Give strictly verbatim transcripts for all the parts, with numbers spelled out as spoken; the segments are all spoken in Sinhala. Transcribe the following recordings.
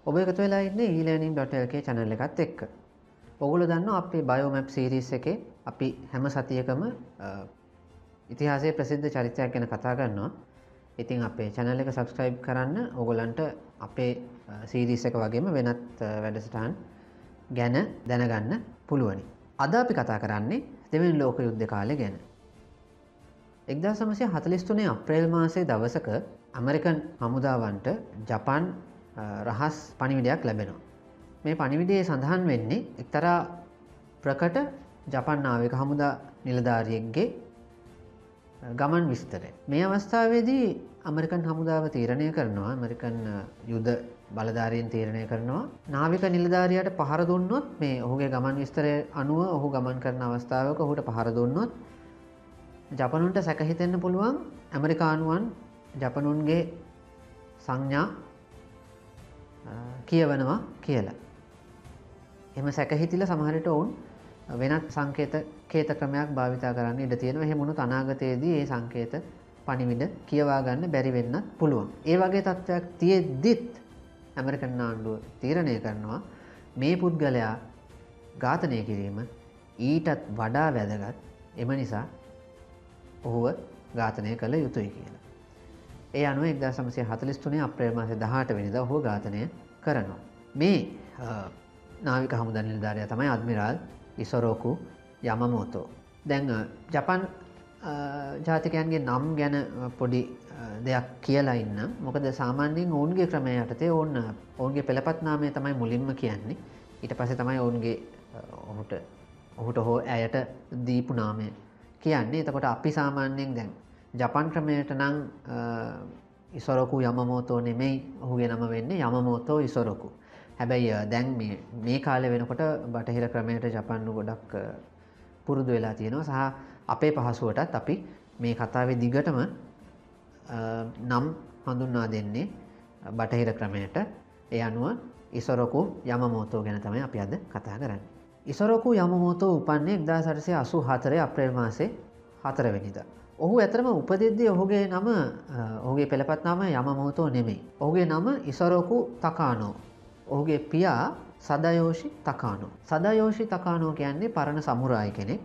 ඔබ එකතු වෙලා ඉන්නේ e-learning dot l k channel එකත් එක්ක. ඔයගොල්ලෝ දන්නවා අපේ biomap series එකේ අපි හැම සතියකම ඉතිහාසයේ ප්‍රසිද්ධ චරිතයක් ගැන කතා කරනවා. ඉතින් අපේ channel එක subscribe කරන්න ඕගොල්ලන්ට අපේ series එක වගේම වෙනත් වැඩසටහන් ගැන දැනගන්න පුළුවනි. අද අපි කතා කරන්නේ දෙවෙනි ලෝක යුද්ධ කාලය ගැන. එක්දාස් නවසිය හතළිස් තුනේ අප්‍රේල් මාසයේ දවසක ඇමරිකන් හමුදාවන්ට ජපාන් රහස් පණිවිඩයක් ලැබෙනවා. මේ පණිවිඩයේ සඳහන් වෙන්නේ එක්තරා ප්‍රකට ජපාන් නාවික හමුදා නිලධාරියෙක්ගේ ගමන් විස්තරය. මේ අවස්ථාවේදී ඇමරිකන් හමුදාව තීරණය කරනවා, ඇමරිකන් යුද බලධාරීන් තීරණය කරනවා නාවික නිලධාරියාට පහර දුන්නොත් මේ ඔහුගේ ගමන් විස්තරය අනුව ඔහු ගමන් කරන අවස්ථාවක ඔහුට පහර දුන්නොත් ජපනුන්ට සැක හිතෙන්න පුළුවන් ඇමරිකානුවන් ජපනුන්ගේ සංඥා කියවනවා කියලා. එහෙම සැක හිතිලා සමහර විට ඔවුන් වෙනත් සංකේත කේත ක්‍රමයක් භාවිතා කරන්න ඉඩ තියෙනවා. එහෙම වුණොත් අනාගතයේදී මේ සංකේත පණිවිඩ කියවා ගන්න බැරි වෙන්නත් පුළුවන්. ඒ වගේ තත්ත්වයක් තියෙද්දිත් ඇමරිකන් ආණ්ඩුව තීරණය කරනවා මේ පුද්ගලයා ඝාතනය කිරීම ඊටත් වඩා වැදගත්. එම නිසා ඔහුව ඝාතනය කළ යුතුයි කියලා. ඒ අනුව එක්දාස් නවසිය හතළිස් තුනේ අප්‍රේල් මාසේ දහඅට වෙනිදා ඔහුව ඝාතනය කරනවා. මේ නාවික හමුදා නිලධාරියා තමයි අඩ්මිරාල් ඉසොරෝකු යමමෝතෝ. දැන් ජපාන් ජාතිකයන්ගේ නම් ගැන පොඩි දෙයක් කියලා ඉන්න. මොකද සාමාන්‍යයෙන් ඔවුන්ගේ ක්‍රමය යටතේ ඔවුන් ඔවුන්ගේ පෙළපත් නාමය තමයි මුලින්ම කියන්නේ. ඊට පස්සේ තමයි ඔවුන්ගේ ඔහුට ඔහුට හෝ ඇයට දීපු නාමය කියන්නේ. එතකොට අපි සාමාන්‍යයෙන් දැන් ජපාන් ක්‍රමයට නම් ඉසොරෝකු යමමෝතෝ නෙමෙයි ඔහුගේ නම වෙන්නේ යමමෝතෝ ඉසොරෝකු. හැබැයි දැන් මේ මේ කාලේ වෙනකොට බටහිර ක්‍රමයට ජපාන්ු ගොඩක් පුරුදු වෙලා තියෙනවා. සහ අපේ පහසුවටත් අපි මේ කතාවේ දිගටම නම් හඳුන්වා දෙන්නේ බටහිර ක්‍රමයට. ඒ අනුව ඉසොරෝකු යමමෝතෝ ගැන තමයි අපි අද කතා කරන්නේ. ඉසොරෝකු යමමෝතෝ උපන්නේ එක්දාස් අටසිය අසූ හතරේ අප්‍රේල් මාසේ හතර වෙනිදා. ඔහු ඇතරම උපදිද්දී ඔහුගේ නම ඔහුගේ පෙළපත් නාම යමමෝතෝ නෙමෙයි. ඔහුගේ නම ඉසොරෝකු තකානෝ. ඔහුගේ පියා සදයෝෂි තකානෝ. සදයෝෂි තකානෝ කියන්නේ පරණ සමුරායි කෙනෙක්.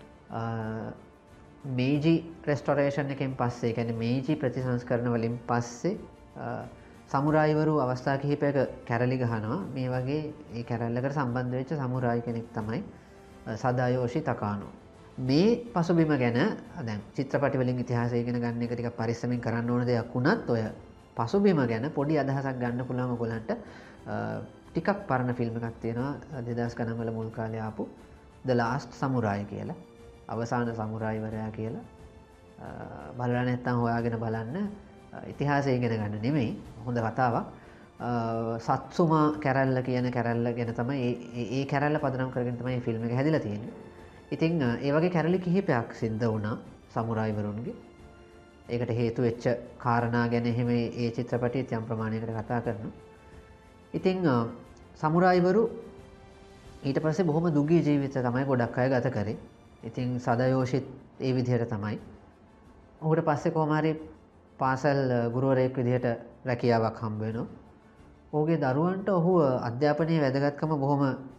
මේජි රෙස්ටොරේෂන් එකෙන් පස්සේ, කියන්නේ මේජි ප්‍රතිසංස්කරණ වලින් පස්සේ සමුරායිවරු අවස්ථා කිහිපයක කැරලි ගහනවා. මේ වගේ ඒ කැරල්ලකට සම්බන්ධ වෙච්ච සමුරායි කෙනෙක් තමයි සදයෝෂි තකානෝ. මේ පසුබිම ගැන දැන් චිත්‍රපටි වලින් ඉතිහාසය ඉගෙන ගන්න එක ටිකක් පරිස්සමින් කරන්න ඕන දෙයක් වුණත් ඔය පසුබිම ගැන පොඩි අදහසක් ගන්න පුළුවන් ඔයගොල්ලන්ට. ටිකක් පරණ ෆිල්ම් එකක් තියෙනවා දෙදාස් ගණන් වල මුල් කාලේ ආපු The Last Samurai කියලා. අවසාන සමුරායිවරයා කියලා. බලලා නැත්නම් හොයාගෙන බලන්න. ඉතිහාසය ඉගෙන ගන්න නෙමෙයි, හොඳ කතාවක්. සත්සුමා කැරල්ල කියන කැරල්ල ගැන තමයි ඒ ඒ කැරල්ල පදනම් කරගෙන තමයි මේ ෆිල්ම් එක හැදිලා තියෙන්නේ. ඉතින් ඒ වගේ කැරලි කිහිපයක් සිද්ධ වුණා සමුරායිවරුන්ගේ. ඒකට හේතු වෙච්ච කාරණා ගැන එහෙම ඒ චිත්‍රපටියත් යම් ප්‍රමාණයකට කතා කරනවා. ඉතින් සමුරායිවරු ඊට පස්සේ බොහොම දුගී ජීවිත තමයි ගොඩක් අය ගත කරේ. ඉතින් සදයෝෂිත් ඒ විදිහට තමයි. ඔහුට පස්සේ කොහොම හරි පාසල් ගුරුවරයෙක් විදිහට රැකියාවක් හම්බ වෙනවා. ඔහුගේ දරුවන්ට ඔහු අධ්‍යාපනයේ වැදගත්කම බොහොම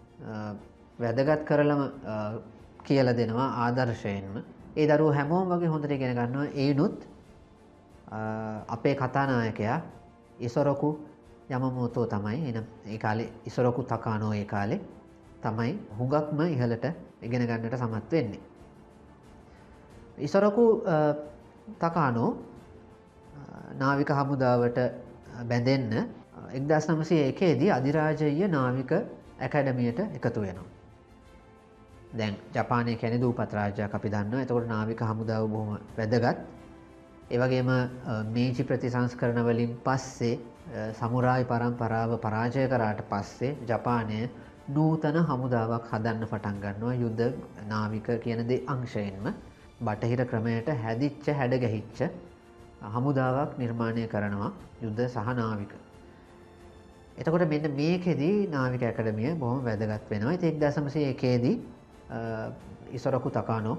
වැදගත් කරලම කියලා දෙනවා ආදර්ශයෙන්ම. ඒ දරුවෝ හැමෝම වගේ හොඳට ඉගෙන ගන්නවා. ඒනුත් අපේ කතානායකයා ඉසොරෝකු යමමෝතෝ තමයි. එනම් ඒ කාලේ ඉසොරෝකු තකානෝ ඒ කාලේ තමයි හුඟක්ම ඉහළට ඉගෙන ගන්නට සමත් වෙන්නේ. ඉසොරෝකු තකානෝ නාවික හමුදාවට බැඳෙන්න එක්දාස් නවසිය එකේ දී අධිරාජ්‍යීය නාවික ඇකඩමියට එකතු වෙනවා. දැන් ජපානය කියන්නේ දූපත් රාජ්‍යයක් අපි දන්නවා. එතකොට නාවික හමුදාව බොහොම වැදගත්. ඒ වගේම මේජි ප්‍රතිසංස්කරණ වලින් පස්සේ සමුරායි පරම්පරාව පරාජය කරාට පස්සේ ජපානය නූතන හමුදාවක් හදන්න පටන් ගන්නවා. යුද නාවික කියන දේ අංශයෙන්ම බටහිර ක්‍රමයට හැදිච්ච හැඩගැහිච්ච හමුදාවක් නිර්මාණය කරනවා යුද සහ නාවික. එතකොට මෙන්න මේකෙදී නාවික ඇකඩමිය බොහොම වැදගත් වෙනවා. ඉතින් එක්දාස් නවසිය එකේ දී ඉසොරෝකු තකානෝ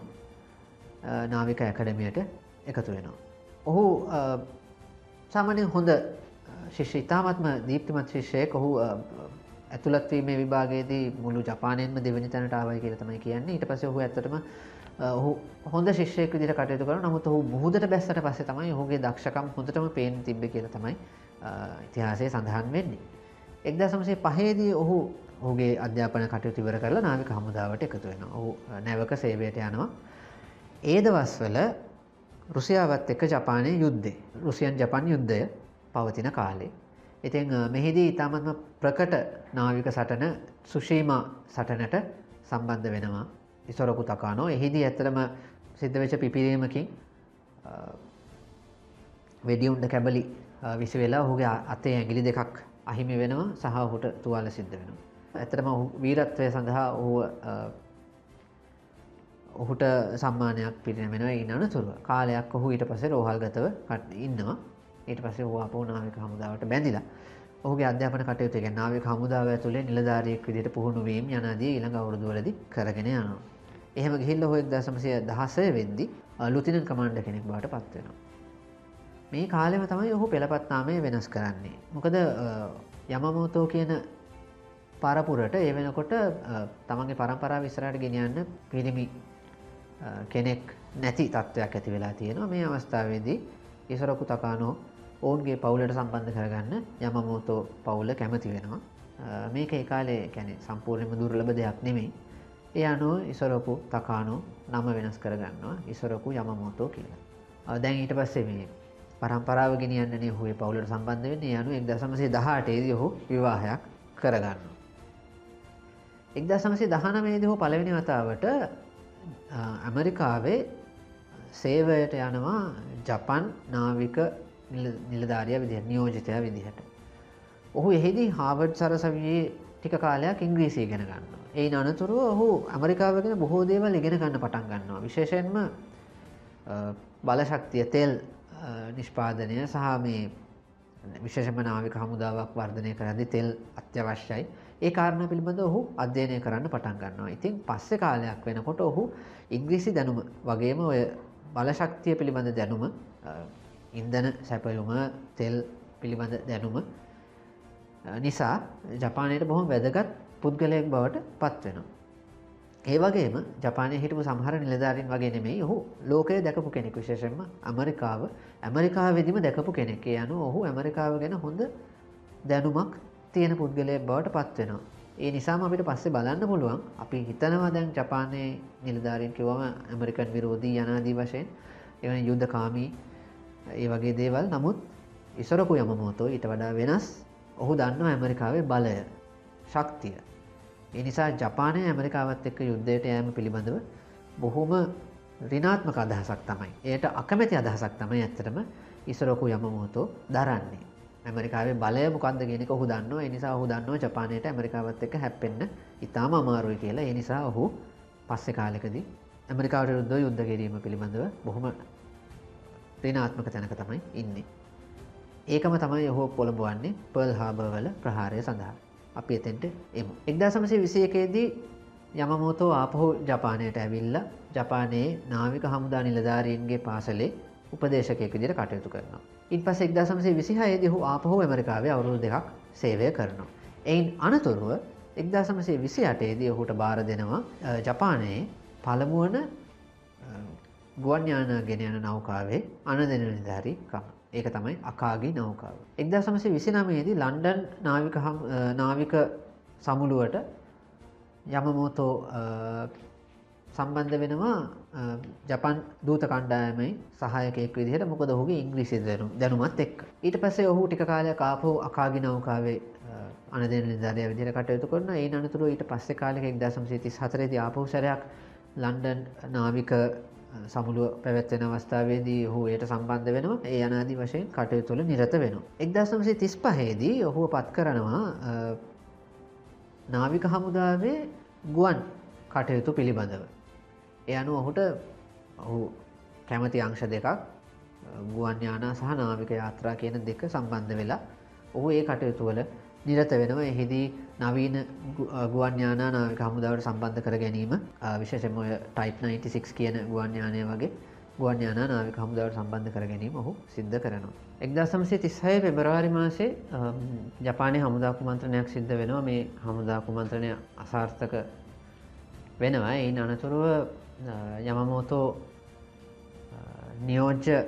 නාවික ඇකඩමියට එකතු වෙනවා. ඔහු සාමාන්‍යයෙන් හොඳ ශිෂ්‍ය ඉතාමත්ම දීප්තිමත් ශිෂ්‍යයෙක්. ඔහු ඇතුළත් වීමේ විභාගයේදී මුළු ජපානයෙන්ම දෙවෙනි තැනට ආවයි කියලා තමයි කියන්නේ. ඊට පස්සේ ඔහු ඇත්තටම ඔහු හොඳ ශිෂ්‍යයෙක් විදිහට කටයුතු කරනවා. නමුත් ඔහු මුහුදට බැස්සට පස්සේ තමයි ඔහුගේ දක්ෂකම් හොඳටම පේන්න තිබ්බේ කියලා තමයි ඉතිහාසයේ සඳහන් වෙන්නේ. එක්දාස් නවසිය පහේ දී ඔහු ඔහුගේ අධ්‍යාපන කටයුතු ඉවර කරලා නාවික හමුදාවට එකතු වෙනවා. ඔහු නැවක සේවයට යනවා. ඒ දවස්වල රුසියාවත් එක්ක ජපානයේ යුද්ධය, රුසියන් ජපාන් යුද්ධය පවතින කාලේ. ඉතින් මෙහිදී ඉතාමත්ම ප්‍රකට නාවික සටන සුෂීමා සටනට සම්බන්ධ වෙනවා ඉසොරොකු තකානෝ. එහිදී ඇත්තටම සිද්ධ වෙච්ච පිපිරීමකින් වෙඩිඋණ්ඩ කැබලි විසි වෙලා ඔහුගේ අතේ ඇඟිලි දෙකක් අහිමි වෙනවා සහ ඔහුට තුවාල සිද්ධ වෙනවා. ඇත්තටම ඔහු වීරත්වය සඳහා ඔහුව ඔහුට සම්මානයක් පිරිනැමෙනවා. ඊට අනතුරුව කාලයක් ඔහු ඊට පස්සේ රෝහල්ගතව ඉන්නවා. ඊට පස්සේ ඔහු ආපහු නාවික හමුදාවට බැඳිලා ඔහුගේ අධ්‍යාපන කටයුතු කියන්නේ නාවික හමුදාව ඇතුලේ නිලධාරියෙක් විදිහට පුහුණු වීම යනාදී ඊළඟ අවුරුදුවලදී කරගෙන යනවා. එහෙම ගිහිල්ලා ඔහු එක්දාස් නවසිය දහසය වෙද්දී ලුතිනන්ට් කමාන්ඩර් කෙනෙක් බවට පත් වෙනවා. මේ කාලෙම තමයි ඔහු පෙළපත් නාමය වෙනස් කරන්නේ. මොකද යමමෝතෝ කියන පරපුරට ඒ වෙනකොට තමන්ගේ පරම්පරාව ඉස්සරහට ගෙනියන්න පිරිමි කෙනෙක් නැති තත්ත්වයක් ඇති වෙලා තියෙනවා. මේ අවස්ථාවේදී ඉසොරොකු තකානෝ ඔවුන්ගේ පවුලට සම්බන්ධ කරගන්න යමමෝතෝ පවුල කැමති වෙනවා. මේක ඒ කාලේ කියන්නේ සම්පූර්ණයෙන්ම දුර්ලභ දෙයක් නෙමෙයි. ඒ අනුව ඉසොරොකු තකානෝ නම වෙනස් කරගන්නවා ඉසොරොකු යමමෝතෝ කියලා. දැන් ඊට පස්සේ මේ පරම්පරාව ගෙනියන්නනේ ඔහු ඒ පවුලට සම්බන්ධ වෙන්නේ. ඒ අනුව එක්දාස් නවසිය දහඅටේ දී ඔහු විවාහයක් කරගන්නවා. එක්දාස් නවසිය දහනවය දී ඔහු පළවෙනි වතාවට ඇමරිකාවේ සේවයට යනවා ජපන් නාවික නිලධාරියා විදිහට, නියෝජිතයා විදිහට. ඔහු එහිදී හාවර්ඩ් සරසවියේ ටික කාලයක් ඉංග්‍රීසි ඉගෙන ගන්නවා. එයින් අනතුරුව ඔහු ඇමරිකාව ගැන බොහෝ දේවල් ඉගෙන ගන්න පටන් ගන්නවා. විශේෂයෙන්ම බලශක්තිය, තෙල් නිෂ්පාදනය සහ මේ විශේෂයෙන්ම නාවික හමුදාවක් වර්ධනය කරද්දී තෙල් අත්‍යවශ්‍යයි. ඒ කාරණා පිළිබඳව ඔහු අධ්‍යයනය කරන්න පටන් ගන්නවා. ඉතින් පස්සේ කාලයක් වෙනකොට ඔහු ඉංග්‍රීසි දැනුම වගේම ඔය බලශක්තිය පිළිබඳ දැනුම, ඉන්ධන සැපයුම, තෙල් පිළිබඳ දැනුම නිසා ජපානයට බොහොම වැදගත් පුද්ගලයෙක් බවට පත් වෙනවා. ඒ වගේම ජපානයේ හිටපු සමහර නිලධාරීන් වගේ නෙමෙයි ඔහු ලෝකය දැකපු කෙනෙක්. විශේෂයෙන්ම ඇමරිකාව ඇමරිකාවේදීම දැකපු කෙනෙක්. ඒ අනුව ඔහු ඇමරිකාව ගැන හොඳ දැනුමක් තියෙන පුද්ගලයෙක් බවට පත් වෙනවා. ඒ නිසාම අපිට පස්සේ බලන්න පුළුවන් අපි හිතනවා දැන් ජපානයේ නිලධාරීන් කිව්වම ඇමරිකන් විරෝධී යනාදී වශයෙන් එවැනි යුද්ධකාමී ඒ වගේ දේවල්. නමුත් ඉසොරොකු යමමෝතෝ ඊට වඩා වෙනස්. ඔහු දන්නවා ඇමරිකාවේ බලය, ශක්තිය. ඒ නිසා ජපානය ඇමරිකාවත් එක්ක යුද්ධයට යෑම පිළිබඳව බොහොම ඍණාත්මක අදහසක් තමයි. එයට අකමැති අදහසක් තමයි ඇත්තටම ඉසොරොකු යමමෝතෝ දරන්නේ. ඇමරිකාවේ බලය මොකක්ද කියන එක ඔහු දන්නවා. ඒ නිසා ඔහු දන්නවා ජපානයට ඇමරිකාවත් එක්ක හැප්පෙන්න ඉතාම අමාරුයි කියලා. ඒ නිසා ඔහු පස්සේ කාලෙකදී ඇමරිකාවට විරුද්ධව යුද්ධ කිරීම පිළිබඳව බොහොම ඍණාත්මක තැනක තමයි ඉන්නේ. ඒකම තමයි ඔහු පොළඹවන්නේ පර්ල් හාබර් වල ප්‍රහාරය සඳහා. අපි එතෙන්ට එමු. එක්දාස් නවසිය විසි එකේ දී යමමෝතෝ ආපහු ජපානයට ඇවිල්ලා ජපානයේ නාවික හමුදා නිලධාරීන්ගේ පාසලේ උපදේශකයෙක් විදිහට කටයුතු කරනවා. ඊට පස්සේ එක්දාස් නවසිය විසිහය දී ඔහු ආපහු ඇමරිකාවේ අවුරුදු දෙකක් සේවය කරනවා. එයින් අනතුරුව එක්දාස් නවසිය විසි අටේ දී ඔහුට බාර දෙනවා ජපානයේ පළමු වන ගුවන් යාන ගෙන යන නෞකාවේ අනදෙන නිලධාරීකම. ඒක තමයි අකාගි නෞකාව. එක්දාස් නවසිය විසිනවය දී ලන්ඩන් නාවික නාවික සමුළුවට යමමෝතෝ සම්බන්ධ වෙනවා ජපන් දූත කණ්ඩායමේ සහායකයෙක් විදිහට. මොකද ඔහුගේ ඉංග්‍රීසි දැනුමත් එක්ක. ඊට පස්සේ ඔහු ටික කාලයක් ආපහු අකාගි නෞකාවේ අනදෙන නිලධාරියා විදිහට කටයුතු කරනවා. ඒ අනතුරුව ඊට පස්සේ කාලෙක එක්දාස් නවසිය තිස් හතරේ දී ආපහු සැරයක් ලන්ඩන් නාවික සමුළුව පැවැත්වෙන අවස්ථාවේදී ඔහු එයට සම්බන්ධ වෙනවා. ඒ අනාදී වශයෙන් කටයුතු වල නිරත වෙනවා. එක්දාස් නවසිය තිස් පහේ දී ඔහුව පත් කරනවා නාවික හමුදාවේ ගුවන් කටයුතු පිළිබඳව. ඒ අනුව ඔහුට ඔහු කැමති අංශ දෙකක් ගුවන් යානා සහ නාවික යාත්‍රා කියන දෙක සම්බන්ධ වෙලා ඔහු ඒ කටයුතු වල නිරත වෙනවා. එහිදී නවීන ගුවන් යානා නාවික හමුදාවට සම්බන්ධ කර ගැනීම, විශේෂයෙන්ම ඔය ටයිප් නයින්ටි සික්ස් කියන ගුවන් යානය වගේ ගුවන් යානා නාවික හමුදාවට සම්බන්ධ කර ගැනීම ඔහු සිද්ධ කරනවා. එක්දාස් නවසිය තිස්හය පෙබරවාරි මාසයේ ජපානයේ හමුදා කුමන්ත්‍රණයක් සිද්ධ වෙනවා. මේ හමුදා කුමන්ත්‍රණය අසාර්ථක වෙනවා. ඒයින් අනතුරුව යමමෝතෝ නියෝජ්‍ය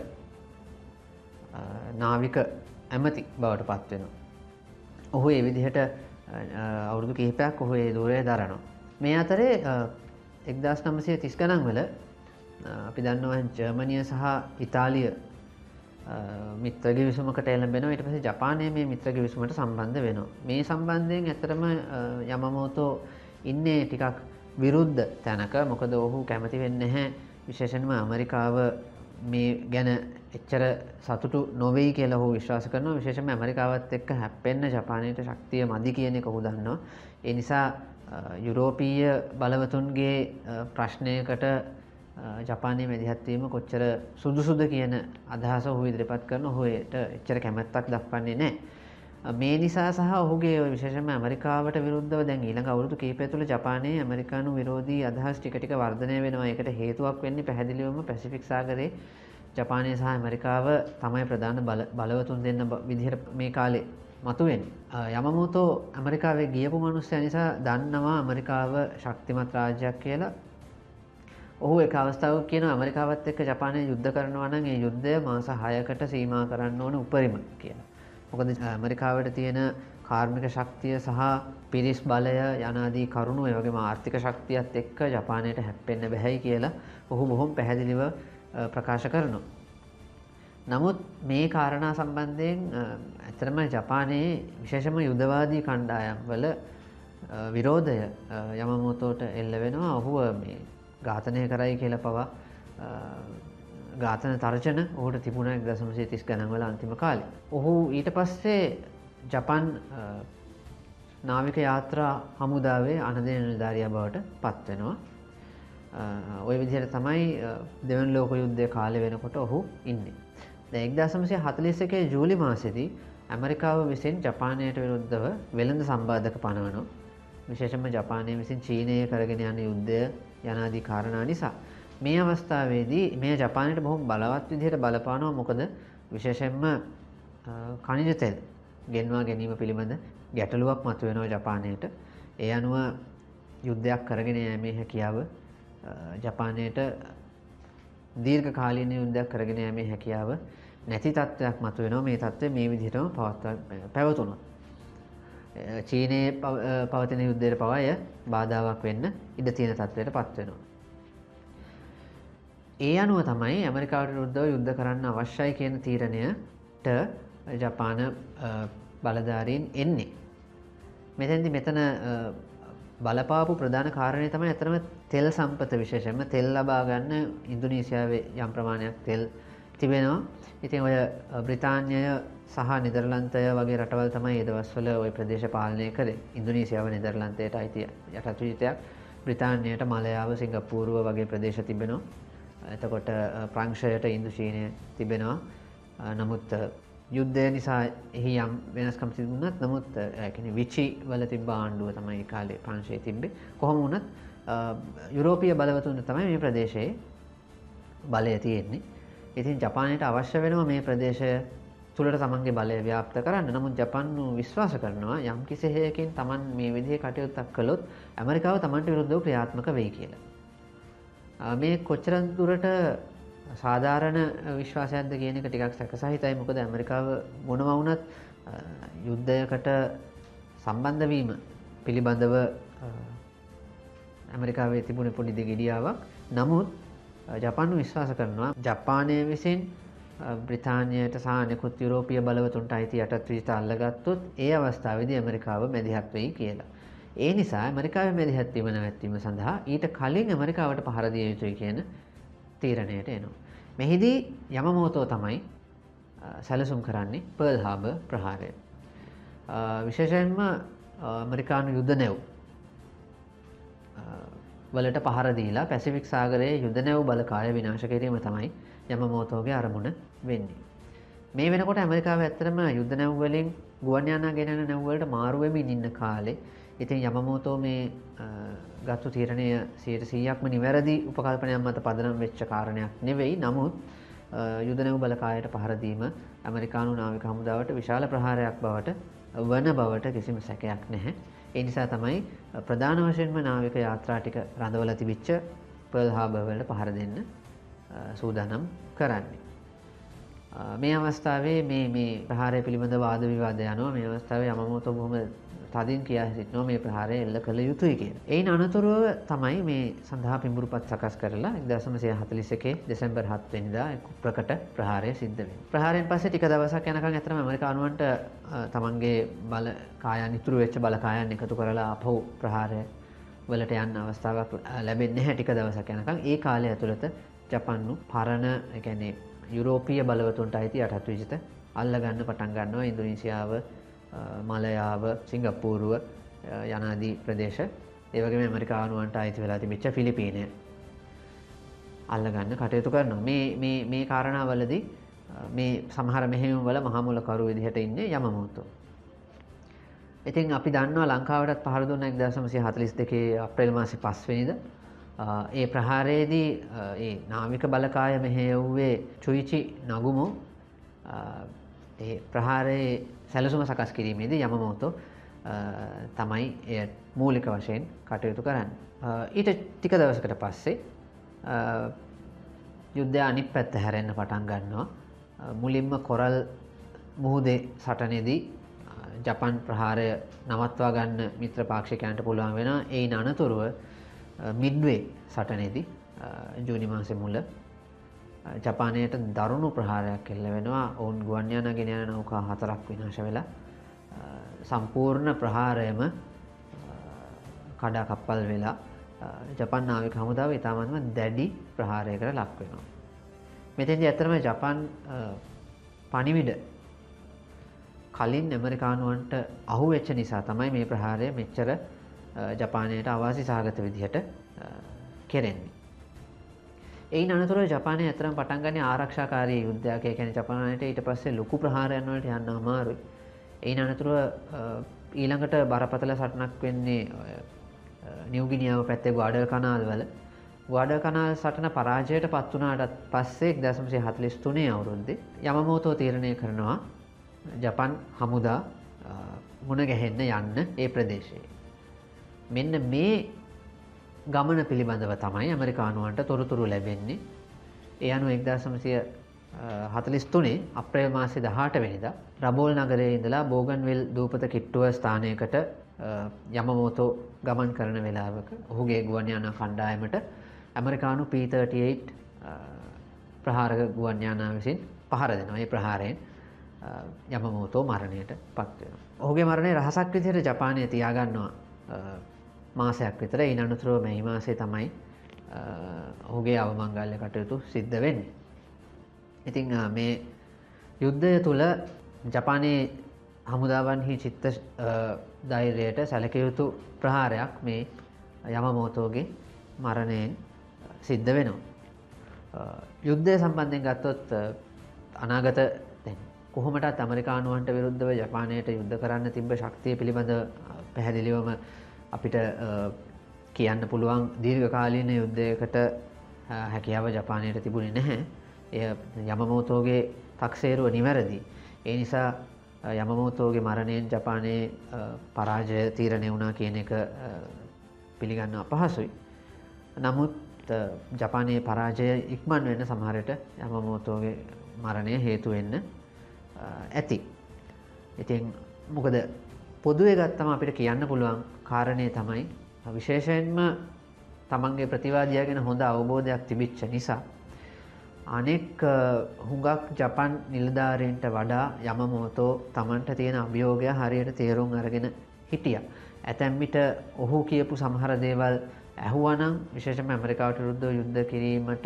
නාවික ඇමති බවට පත් වෙනවා. ඔහු ඒ විදිහට අවුරුදු කිහිපයක් ඔහු ඒ ධුරය දරනවා. මේ අතරේ එක්දාස් නවසිය තිස් ගණන් වල අපි දන්නවා ජර්මනිය සහ ඉතාලිය මිත්‍ර ගිවිසුමකට එළඹෙනවා. ඊට පස්සේ ජපානය මේ මිත්‍ර ගිවිසුමට සම්බන්ධ වෙනවා. මේ සම්බන්ධයෙන් ඇත්තටම යමමෝතෝ ඉන්නේ ටිකක් විරුද්ධ තැනක. මොකද ඔහු කැමති වෙන්නේ නැහැ විශේෂයෙන්ම ඇමරිකාව මේ ගැන එච්චර සතුටු නොවෙයි කියලා ඔහු විශ්වාස කරනවා. විශේෂයෙන්ම ඇමරිකාවත් එක්ක හැප්පෙන්න ජපානයට ශක්තිය මදි කියන එක ඔහු දන්නවා. ඒ නිසා යුරෝපීය බලවතුන්ගේ ප්‍රශ්නයකට ජපානයේ මැදිහත් වීම කොච්චර සුදුසුද කියන අදහස ඔහු ඉදිරිපත් කරන. ඔහු ඒට එච්චර කැමැත්තක් දක්වන්නේ නැහැ. මේ නිසා සහ ඔහුගේ විශේෂයෙන්ම ඇමරිකාවට විරුද්ධව දැන් ඊළඟ අවුරුදු කිහිපය තුළ ජපානයේ ඇමරිකානු විරෝධී අදහස් ටික ටික වර්ධනය වෙනවා. ඒකට හේතුවක් වෙන්නේ පැහැදිලිවම පැසිෆික් සාගරයේ ජපානය සහ ඇමරිකාව තමයි ප්‍රධාන බලවතුන් දෙන්න විදිහට මේ කාලේ මතුවෙන්නේ. යමමෝතෝ ඇමරිකාවේ ගියපු මිනිස්සයා නිසා දන්නවා ඇමරිකාව ශක්තිමත් රාජ්‍යයක් කියලා. ඔහු එක අවස්ථාවක කියනවා ඇමරිකාවත් එක්ක ජපානය යුද්ධ කරනවා නම් ඒ යුද්ධය මාස හයකට සීමා කරන්න ඕන උපරිම කියලා. මොකද ඇමරිකාවට තියෙන කාර්මික ශක්තිය සහ පිරිස් බලය යනාදී කරුණු ඒ වගේම ආර්ථික ශක්තියත් එක්ක ජපානයට හැප්පෙන්න බැහැයි කියලා ඔහු බොහොම පැහැදිලිව ප්‍රකාශ කරනවා. නමුත් මේ කාරණා සම්බන්ධයෙන් ඇත්තටම ජපානයේ විශේෂම යුදවාදී කණ්ඩායම් වල විරෝධය යමමෝතෝට එල්ල වෙනවා. ඔහුව මේ ඝාතනය කරයි කියලා පවා ඝාතන තර්ජන ඔහුට තිබුණා එක්දාස් නවසිය තිස් ගණන් වල අන්තිම කාලේ. ඔහු ඊට පස්සේ ජපන් නාවික යාත්‍රා හමුදාවේ අනදෙන නිලධාරියා බවට පත් වෙනවා. ওই විදිහට තමයි දෙවන ලෝක යුද්ධයේ කාලේ වෙනකොට ඔහු ඉන්නේ. දැන් එක්දාස් නවසිය හතළිස් එකේ ජූලි මාසෙදී ඇමරිකාව විසින් ජපානයට විරුද්ධව වෙළඳ සම්බාධක පනවනවා. විශේෂයෙන්ම ජපානය විසින් චීනය කරගෙන යන යුද්ධය යනාදී කාරණා නිසා මේ අවස්ථාවේදී මේ ජපානයට බොහොම බලවත් විදිහට බලපානවා. මොකද විශේෂයෙන්ම ඛනිජ තෙල් ගෙන්වා ගැනීම පිළිබඳ ගැටලුවක් මතුවෙනවා ජපානයට. ඒ අනුව යුද්ධයක් කරගෙන යෑමේ හැකියාව ජපානයට දීර්ඝ කාලීන යුද්ධයක් කරගෙන යෑමේ හැකියාව නැති තත්ත්වයක් මතුවෙනවා. මේ තත්ත්වය මේ විදිහටම පවත්වා පැවතුණොත් චීනයේ පවතින යුද්ධයට පවා එය බාධාවක් වෙන්න ඉඩ තියෙන තත්ත්වයට පත් වෙනවා. ඒ අනුව තමයි ඇමරිකාවට විරුද්ධව යුද්ධ කරන්න අවශ්‍යයි කියන තීරණයට ජපාන බලධාරීන් එන්නේ. මෙතෙන්දි මෙතන බලපාපු ප්‍රධාන කාරණය තමයි අතරම තෙල් සම්පත විශේෂයෙන්ම තෙල් ලබා ගන්න ඉන්දුනීසියාවේ යම් ප්‍රමාණයක් තෙල් තිබෙනවා. ඉතින් ඔය බ්‍රිතාන්‍යය සහ නෙදර්ලන්තය වගේ රටවල් තමයි ඒ දවස්වල ওই ප්‍රදේශ පාලනය කරේ. ඉන්දුනීසියාව නෙදර්ලන්තයට අයිති යටත් විජිතයක්. බ්‍රිතාන්‍යයට මලයාව සිංගප්පූරුව වගේ ප්‍රදේශ තිබෙනවා. එතකොට ප්‍රංශයට ඉන්දු චීනය තිබෙනවා. නමුත් යුද්ධය නිසා එහි යම් වෙනස්කම් තිබුණත් නමුත් ඒ කියන්නේ විචි වල තිබ්බ ආණ්ඩුව තමයි ඒ කාලේ ප්‍රංශයේ තිබ්බේ. කොහොම වුණත් යුරෝපීය බලවතුන්ට තමයි මේ ප්‍රදේශයේ බලය තියෙන්නේ. ඉතින් ජපානයට අවශ්‍ය වෙනවා මේ ප්‍රදේශය තුළට තමන්ගේ බලය ව්‍යාප්ත කරන්න. නමුත් ජපාන්ු විශ්වාස කරනවා යම් කිසි හේයකින් තමන් මේ විදිහේ කටයුත්තක් කළොත් ඇමරිකාව තමන්ට විරුද්ධව ක්‍රියාත්මක වෙයි කියලා. මේ කොච්චර දුරට සාධාරණ විශ්වාසයක්ද කියන එක ටිකක් සැකසහිතයි. මොකද ඇමරිකාව මොනවා වුණත් යුද්ධයකට සම්බන්ධ වීම පිළිබඳව ඇමරිකාවේ තිබුණේ පොඩි දෙගිඩියාවක්. නමුත් ජපාන්ු විශ්වාස කරනවා ජපානය විසින් බ්‍රිතාන්‍යයට සහ අනෙකුත් යුරෝපීය බලවතුන්ට අයිති යටත් විජිත අල්ලගත්තොත් ඒ අවස්ථාවේදී ඇමරිකාව මැදිහත් වෙයි කියලා. ඒ නිසා ඇමරිකාවේ මැදිහත් වීම නැවැත්වීම සඳහා ඊට කලින් ඇමරිකාවට පහර දිය යුතුයි කියන තීරණයට එනවා. මෙහිදී යමමෝතෝ තමයි සැලසුම් කරන්නේ පර්ල් හාබර් ප්‍රහාරය. විශේෂයෙන්ම ඇමරිකානු යුද නැව් වලට පහර දීලා පැසිෆික් සාගරයේ යුද නැව් බලකාය විනාශ කිරීම තමයි යමමෝතෝගේ අරමුණ වෙන්නේ. මේ වෙනකොට ඇමරිකාව ඇත්තටම යුද නැව් වලින් ගුවන් යානා ගෙනන නැව් වලට මාරු වෙමින් ඉන්න කාලේ ඉතින් යමමෝතෝ මේ ගත්තු තීරණය සියයට සීයක්ම නිවැරදි උපකල්පනයක් මත පදනම් වෙච්ච කාරණයක් නෙවෙයි. නමුත් යුද නැව් බලකායට පහර දීම ඇමරිකානු නාවික හමුදාවට විශාල ප්‍රහාරයක් බවට වන බවට කිසිම සැකයක් නැහැ. ඒ නිසා තමයි ප්‍රධාන වශයෙන්ම නාවික යාත්‍රා ටික රඳවලා තිබිච්ච Pearl Harbour වලට පහර දෙන්න සූදානම් කරන්නේ. මේ අවස්ථාවේ මේ මේ ප්‍රහාරය පිළිබඳ වාද විවාද යනවා. මේ අවස්ථාවේ යමමෝතෝ බොහොම තදින් කියා සිටිනවා මේ ප්‍රහාරය එල්ල කළ යුතුයි කියලා. එයින් අනතුරුව තමයි මේ සඳහා පිඹුරුපත් සකස් කරලා එක්දාස් නවසිය හතළිස් එකේ දෙසැම්බර් හත් වෙනිදා ප්‍රකට ප්‍රහාරය සිද්ධ වෙන්නේ. ප්‍රහාරයෙන් පස්සේ ටික දවසක් යනකම් ඇත්තටම ඇමරිකානුවන්ට තමන්ගේ බල කායන් ඉතුරු වෙච්ච බල කායන් එකතු කරලා ආපහු ප්‍රහාරය වලට යන්න අවස්ථාවක් ලැබෙන්නේ නැහැ ටික දවසක් යනකම්. ඒ කාලය ඇතුළත ජපන්නු පරණ ඒ කියන්නේ යුරෝපීය බලවතුන්ට අයිති යටත් විජිත අල්ලගන්න පටන් ගන්නවා. ඉන්දුනීසියාව, මලයාව, සිංගප්පූරුව යනාදී ප්‍රදේශ, ඒ වගේම ඇමරිකානුවන්ට අයිති වෙලා තිබිච්ච ෆිලිපීනය අල්ලගන්න කටයුතු කරනවා. මේ මේ මේ කාරණාවලදී මේ සමහර මෙහෙයුම් වල මහමුලකරු විදිහට ඉන්නේ යමමෝතෝ. ඉතින් අපි දන්නවා ලංකාවටත් පහර දුන්න එක්දාස් නවසිය හතළිස් දෙකේ අප්‍රේල් මාසේ පස් වෙනිදා. ඒ ප්‍රහාරයේදී ඒ නාවික බලකාය මෙහෙයුවේ චුයිචි නගුමෝ ඒ ප්‍රහාරයේ සැලසුම සකස් කිරීමේදී යමමෝතෝ තමයි එය මූලික වශයෙන් කටයුතු කරන්නේ. ඊට ටික දවසකට පස්සේ යුද්ධය අනිත් පැත්ත හැරෙන්න පටන් ගන්නවා. මුලින්ම කොරල් මුහුදේ සටනේදී ජපන් ප්‍රහාරය නවත්වා ගන්න මිත්‍ර පාක්ෂිකයන්ට පුළුවන් වෙනවා. ඒයින් අනතුරුව මිඩ්වේ සටනේදී ජූනි මාසේ මුල ජපානයට දරුණු ප්‍රහාරයක් එල්ල වෙනවා. ඔවුන් ගුවන් යානගෙන යන නෞකා හතරක් විනාශ වෙලා සම්පූර්ණ ප්‍රහාරයම කඩා කප්පල් වෙලා ජපන් නාවික හමුදාව ඉතාමත්ම දැඩි ප්‍රහාරයකට ලක් වෙනවා. මෙතෙන්දී ඇත්තටම ජපන් පණිවිඩ කලින් ඇමරිකානුවන්ට අහු වෙච්ච නිසා තමයි මේ ප්‍රහාරය මෙච්චර ජපානයට අවාසි සහගත විදිහට කෙරෙන්නේ. එයින් අනතුරුව ජපානය ඇතරම් පටන් ගන්නේ ආරක්ෂාකාරී යුද්ධයක්. ඒ කියන්නේ ජපානයට ඊට පස්සේ ලොකු ප්‍රහාරයන් වලට යන්න අමාරුයි. එයින් අනතුරුව ඊළඟට බරපතල සටනක් වෙන්නේ නිව්ගිනියාව පැත්තේ ග්වාඩල් කනාල් වල. ග්වාඩල් කනාල් සටන පරාජයට පත් වුණාට පස්සේ එක්දාස් නවසිය හතළිස් තුනේ අවුරුද්දේ යමමෝතෝ තීරණය කරනවා ජපන් හමුදා මුණ ගැහෙන්න යන්න ඒ ප්‍රදේශයේ. මෙන්න මේ ගමන පිළිබඳව තමයි ඇමරිකානුවන්ට තොරතුරු ලැබෙන්නේ. ඒ අනුව එක්දාස් නවසිය හතළිස් තුනේ අප්‍රේල් මාසේ දහඅට වෙනිදා රබෝල් නගරයේ ඉඳලා බෝගන්විල් දූපත කිට්ටුව ස්ථානයකට යමමෝතෝ ගමන් කරන වෙලාවක ඔහුගේ ගුවන් යානා කණ්ඩායමට ඇමරිකානු පී තර්ටි එයිට් ප්‍රහාරක ගුවන් යානා විසින් පහර දෙනවා. ඒ ප්‍රහාරයෙන් යමමෝතෝ මරණයට පත් වෙනවා. ඔහුගේ මරණය රහසක් විදිහට ජපානය තියාගන්නවා මාසයක් විතර. ඊට අනතුරුව මේ මාසයේ තමයි ඔහුගේ අවමංගල්‍ය කටයුතු සිද්ධ වෙන්නේ. ඉතින් මේ යුද්ධය තුළ ජපානයේ හමුදාවන්හි චිත්ත ධෛර්යයට සැලකිය යුතු ප්‍රහාරයක් මේ යමමෝතෝගේ මරණයෙන් සිද්ධ වෙනවා. යුද්ධය සම්බන්ධයෙන් ගත්තොත් අනාගත කොහොමටත් ඇමරිකානුවන්ට විරුද්ධව ජපානයට යුද්ධ කරන්න තිබ්බ ශක්තිය පිළිබඳ පැහැදිලිවම අපිට කියන්න පුළුවන් දීර්ඝකාලීන යුද්ධයකට හැකියාව ජපානයට තිබුණේ නැහැ. එය යමමෝතෝගේ තක්සේරුව නිවැරදි. ඒ නිසා යමමෝතෝගේ මරණයෙන් ජපානයේ පරාජය තීරණය වුණා කියන එක පිළිගන්න අපහසුයි. නමුත් ජපානයේ පරාජය ඉක්මන් වෙන්න සමහර විට යමමෝතෝගේ මරණය හේතු වෙන්න ඇති. ඉතින් මොකද පොදුවේ ගත්තම අපිට කියන්න පුළුවන් කාරණේ තමයි විශේෂයෙන්ම තමන්ගේ ප්‍රතිවාදියා ගැන හොඳ අවබෝධයක් තිබිච්ච නිසා අනෙක් හුඟක් ජපන් නිලධාරීන්ට වඩා යමමෝතෝ තමන්ට තියෙන අභියෝගය හරියට තේරුම් අරගෙන හිටියා. ඇතැම් විට ඔහු කියපු සමහර දේවල් ඇහුවනම් විශේෂයෙන්ම ඇමරිකාවට විරුද්ධව යුද්ධ කිරීමට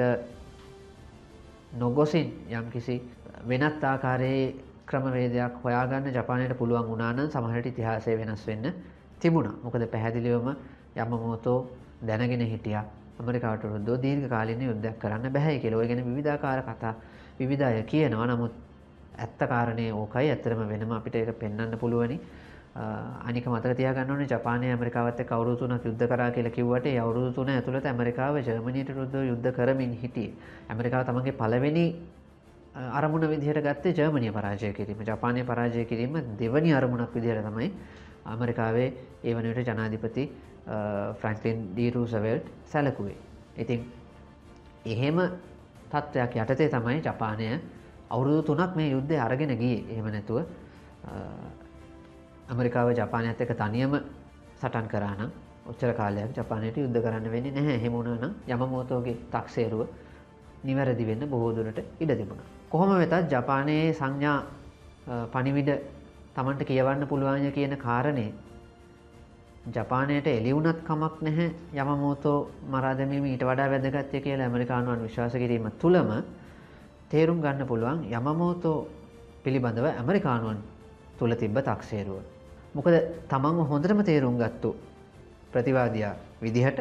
නොගොසින් යම්කිසි වෙනත් ආකාරයේ ක්‍රමවේදයක් හොයාගන්න ජපානයට පුළුවන් වුණා නම් සමහර විට ඉතිහාසය වෙනස් වෙන්න තිබුණා. මොකද පැහැදිලිවම යමමෝතෝ දැනගෙන හිටියා ඇමරිකාවට විරුද්ධව දීර්ඝකාලීන යුද්ධයක් කරන්න බෑ කියලා. ඔය ගැන විවිධාකාර කතා විවිධ අය කියනවා. නමුත් ඇත්ත කාරණේ ඕකයි. ඇත්තටම වෙනම අපිට ඒක පෙන්වන්න පුළුවනි. අනික මතක තියාගන්න ඕනේ ජපානය ඇමරිකාවත් එක්ක අවුරුදු තුනක් යුද්ධ කරා කියලා කිව්වට ඒ අවුරුදු තුන ඇතුළත ඇමරිකාව ජර්මනියට විරුද්ධව යුද්ධ කරමින් හිටියේ. ඇමරිකාව තමන්ගේ පළවෙනි අරමුණ විදිහට ගත්තේ ජර්මනිය පරාජය කිරීම. ජපානය පරාජය කිරීම දෙවැනි අරමුණක් විදිහට තමයි ඇමරිකාවේ ඒ වන විට ජනාධිපති ෆ්‍රැන්ක්ලින් ඩී රූසවෙල්ට් සැලකුවේ. ඉතින් එහෙම තත්ත්වයක් යටතේ තමයි ජපානය අවුරුදු තුනක් මේ යුද්ධය අරගෙන ගියේ. එහෙම නැතුව ඇමරිකාව ජපානයත් එක්ක තනියම සටන් කරා නම් ඔච්චර කාලයක් ජපානයට යුද්ධ කරන්න වෙන්නේ නැහැ. එහෙම වුණා නම් යමමෝතෝගේ තක්සේරුව නිවැරදි වෙන්න බොහෝ දුරට ඉඩ තිබුණා. කොහොම වෙතත් ජපානයේ සංඥා පණිවිඩ Tamanට කියවන්න පුළුවන් කියන කාරණේ ජපානයට එළි වුණත් කමක් නැහැ යමමෝතෝ මරා දැමීම ඊට වඩා වැදගත්ය කියලා ඇමරිකානුවන් විශ්වාස කිරීම තුළම තේරුම් ගන්න පුළුවන් යමමෝතෝ පිළිබඳව ඇමරිකානුවන් තුළ තිබ්බ තක්සේරුව. මොකද තමන්ව හොඳටම තේරුම් ගත්තු ප්‍රතිවාදියා විදිහට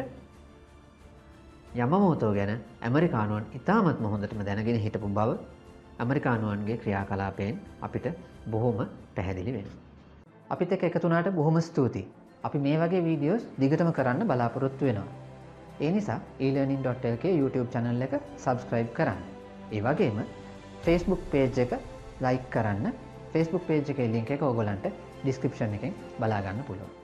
යමමෝතෝ ගැන ඇමරිකානුවන් ඉතාමත්ම හොඳටම දැනගෙන හිටපු බව ඇමරිකානුවන්ගේ ක්‍රියාකලාපයෙන් අපිට බොහොම පැහැදිලි වෙනවා. අපිත් එක්ක එකතු වුණාට බොහොම ස්තුතියි. අපි මේ වගේ වීඩියෝස් දිගටම කරන්න බලාපොරොත්තු වෙනවා. ඒ නිසා e-learning dot l k YouTube channel එක subscribe කරන්න. ඒ වගේම Facebook page එක like කරන්න. Facebook page එකේ link එක ඔයගොල්ලන්ට description එකෙන් බලා ගන්න පුළුවන්.